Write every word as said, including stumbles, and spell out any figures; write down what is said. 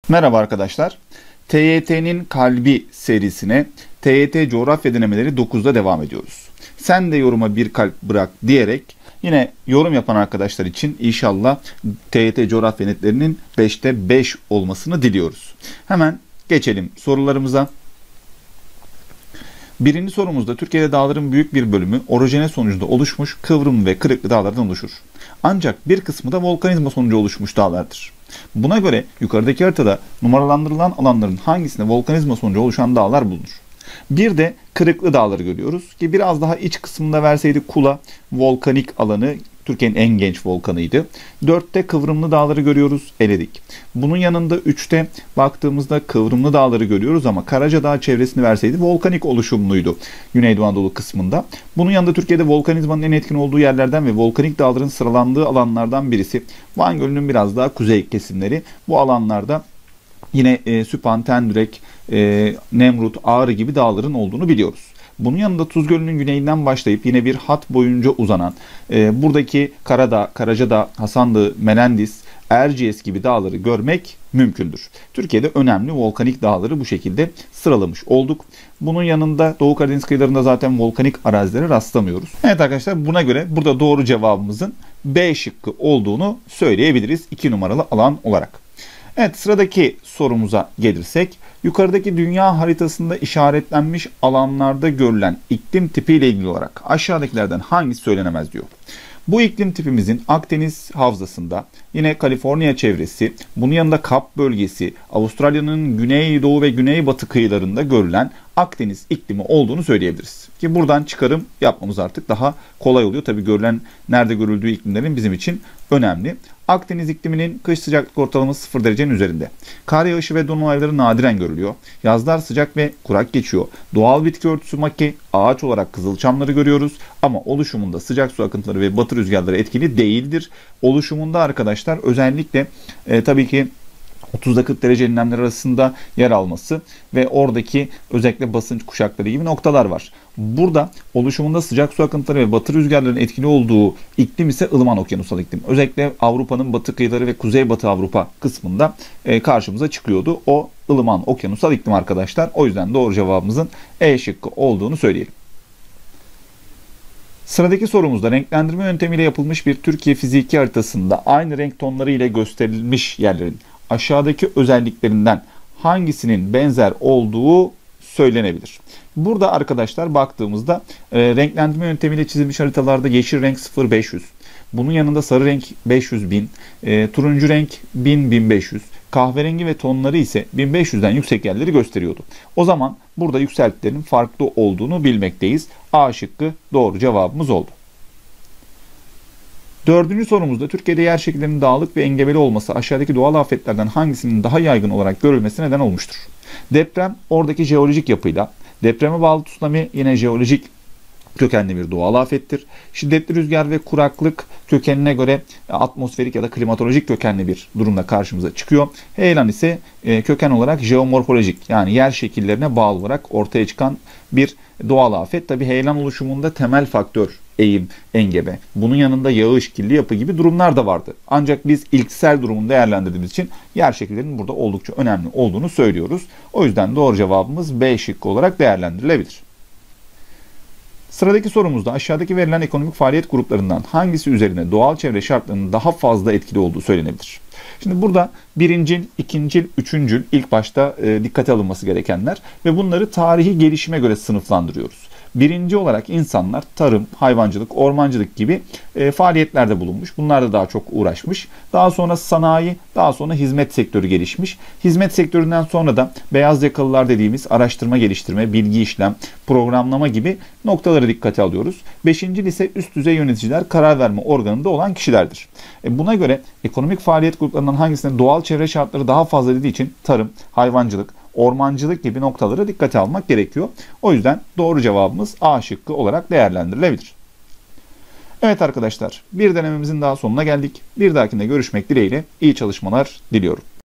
Merhaba arkadaşlar. T Y T'nin Kalbi serisine T Y T coğrafya denemeleri dokuzda devam ediyoruz. Sen de yoruma bir kalp bırak diyerek yine yorum yapan arkadaşlar için inşallah T Y T coğrafya netlerinin beşte beş olmasını diliyoruz. Hemen geçelim sorularımıza. Birinci sorumuzda Türkiye'de dağların büyük bir bölümü orojene sonucunda oluşmuş kıvrım ve kırıklı dağlardan oluşur. Ancak bir kısmı da volkanizma sonucu oluşmuş dağlardır. Buna göre yukarıdaki haritada numaralandırılan alanların hangisinde volkanizma sonucu oluşan dağlar bulunur? Bir de kırıklı dağları görüyoruz ki biraz daha iç kısmında verseydik Kula volkanik alanı Türkiye'nin en genç volkanıydı. dörtte kıvrımlı dağları görüyoruz, eledik. Bunun yanında üçte baktığımızda kıvrımlı dağları görüyoruz ama Karacadağ çevresini verseydi volkanik oluşumluydu Güneydoğu Anadolu kısmında. Bunun yanında Türkiye'de volkanizmanın en etkin olduğu yerlerden ve volkanik dağların sıralandığı alanlardan birisi Van Gölü'nün biraz daha kuzey kesimleri. Bu alanlarda yine e, Süphan, Tendürek, e, Nemrut, Ağrı gibi dağların olduğunu biliyoruz. Bunun yanında Tuz Gölü'nün güneyinden başlayıp yine bir hat boyunca uzanan e, buradaki Karadağ, Karacadağ, Hasanlı, Menendiz, Erciyes gibi dağları görmek mümkündür. Türkiye'de önemli volkanik dağları bu şekilde sıralamış olduk. Bunun yanında Doğu Karadeniz kıyılarında zaten volkanik arazilere rastlamıyoruz. Evet arkadaşlar, buna göre burada doğru cevabımızın B şıkkı olduğunu söyleyebiliriz iki numaralı alan olarak. Evet, sıradaki sorumuza gelirsek, yukarıdaki dünya haritasında işaretlenmiş alanlarda görülen iklim tipi ile ilgili olarak aşağıdakilerden hangisi söylenemez diyor. Bu iklim tipimizin Akdeniz havzasında, yine Kaliforniya çevresi, bunun yanında Kap bölgesi, Avustralya'nın güneydoğu ve güneybatı kıyılarında görülen Akdeniz iklimi olduğunu söyleyebiliriz. Ki buradan çıkarım yapmamız artık daha kolay oluyor. Tabii görülen, nerede görüldüğü iklimlerin bizim için önemli. Akdeniz ikliminin kış sıcaklık ortalaması sıfır derecenin üzerinde. Kar yağışı ve don olayları nadiren görülüyor. Yazlar sıcak ve kurak geçiyor. Doğal bitki örtüsü maki, ağaç olarak kızılçamları görüyoruz. Ama oluşumunda sıcak su akıntıları ve batı rüzgarları etkili değildir. Oluşumunda arkadaşlar özellikle e, tabii ki otuzda kırk derece enlemler arasında yer alması ve oradaki özellikle basınç kuşakları gibi noktalar var. Burada oluşumunda sıcak su akıntıları ve batı rüzgarlarının etkili olduğu iklim ise ılıman okyanusal iklim. Özellikle Avrupa'nın batı kıyıları ve kuzeybatı Avrupa kısmında e, karşımıza çıkıyordu. O ılıman okyanusal iklim arkadaşlar. O yüzden doğru cevabımızın E şıkkı olduğunu söyleyelim. Sıradaki sorumuzda renklendirme yöntemiyle yapılmış bir Türkiye fiziki haritasında aynı renk tonları ile gösterilmiş yerlerin aşağıdaki özelliklerinden hangisinin benzer olduğu söylenebilir. Burada arkadaşlar baktığımızda e, renklendirme yöntemiyle çizilmiş haritalarda yeşil renk sıfır beş yüz, bunun yanında sarı renk beş yüz bin, e, turuncu renk bin bin beş yüz, kahverengi ve tonları ise bin beş yüzden yüksek yerleri gösteriyordu. O zaman burada yükseltilerin farklı olduğunu bilmekteyiz. A şıkkı doğru cevabımız oldu. Dördüncü sorumuzda Türkiye'de yer şekillerinin dağlık ve engebeli olması aşağıdaki doğal afetlerden hangisinin daha yaygın olarak görülmesine neden olmuştur? Deprem oradaki jeolojik yapıyla, depreme bağlı tsunami yine jeolojik kökenli bir doğal afettir. Şiddetli rüzgar ve kuraklık kökenine göre atmosferik ya da klimatolojik kökenli bir durumda karşımıza çıkıyor. Heyelan ise köken olarak jeomorfolojik, yani yer şekillerine bağlı olarak ortaya çıkan bir doğal afet. Tabi heyelan oluşumunda temel faktör eğim, engebe. Bunun yanında yağış, kirli yapı gibi durumlar da vardı. Ancak biz ilksel durumunu değerlendirdiğimiz için yer şekillerinin burada oldukça önemli olduğunu söylüyoruz. O yüzden doğru cevabımız B şıkkı olarak değerlendirilebilir. Sıradaki sorumuzda aşağıdaki verilen ekonomik faaliyet gruplarından hangisi üzerine doğal çevre şartlarının daha fazla etkili olduğu söylenebilir? Şimdi burada birincil, ikincil, üçüncül ilk başta e, dikkate alınması gerekenler ve bunları tarihi gelişime göre sınıflandırıyoruz. Birinci olarak insanlar tarım, hayvancılık, ormancılık gibi e, faaliyetlerde bulunmuş. Bunlarla daha çok uğraşmış. Daha sonra sanayi, daha sonra hizmet sektörü gelişmiş. Hizmet sektöründen sonra da beyaz yakalılar dediğimiz araştırma geliştirme, bilgi işlem, programlama gibi noktaları dikkate alıyoruz. Beşinci ise üst düzey yöneticiler, karar verme organında olan kişilerdir. E, buna göre ekonomik faaliyet gruplarından hangisinde doğal çevre şartları daha fazla dediği için tarım, hayvancılık, ormancılık gibi noktaları dikkate almak gerekiyor. O yüzden doğru cevabımız A şıkkı olarak değerlendirilebilir. Evet arkadaşlar, bir denememizin daha sonuna geldik. Bir dahakinde görüşmek dileğiyle iyi çalışmalar diliyorum.